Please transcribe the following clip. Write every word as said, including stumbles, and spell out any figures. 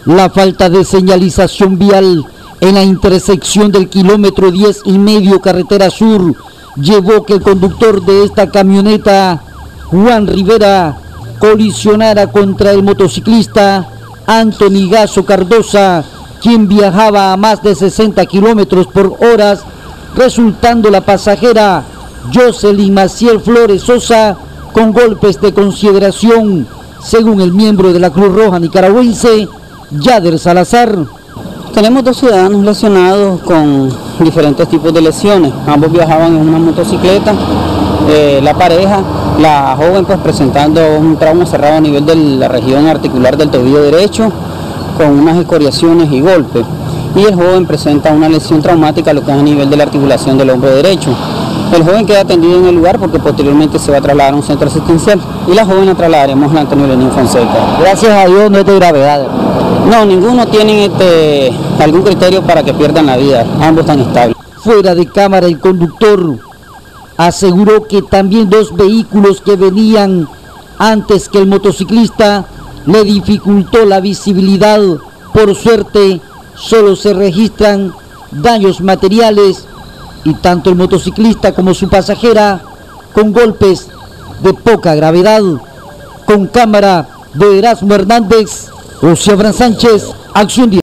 La falta de señalización vial en la intersección del kilómetro diez y medio carretera sur llevó que el conductor de esta camioneta, Juan Rivera, colisionara contra el motociclista Anthony Gasso Cardosa, quien viajaba a más de sesenta kilómetros por hora, resultando la pasajera Jocelyn Maciel Flores Sosa con golpes de consideración, según el miembro de la Cruz Roja nicaragüense, Yader Salazar. Tenemos dos ciudadanos lesionados con diferentes tipos de lesiones. Ambos viajaban en una motocicleta. Eh, la pareja, la joven pues presentando un trauma cerrado a nivel de la región articular del tobillo derecho, con unas escoriaciones y golpes. Y el joven presenta una lesión traumática, lo que es a nivel de la articulación del hombro derecho. El joven queda atendido en el lugar porque posteriormente se va a trasladar a un centro asistencial. Y la joven la trasladaremos a Antonio Lenín Fonseca. Gracias a Dios no es de gravedad. No, ninguno tiene este, algún criterio para que pierdan la vida, ambos están estables. Fuera de cámara, el conductor aseguró que también dos vehículos que venían antes que el motociclista le dificultó la visibilidad. Por suerte, solo se registran daños materiales y tanto el motociclista como su pasajera con golpes de poca gravedad. Con cámara de Erasmo Hernández, José Abraham Sánchez, Acción Diaria.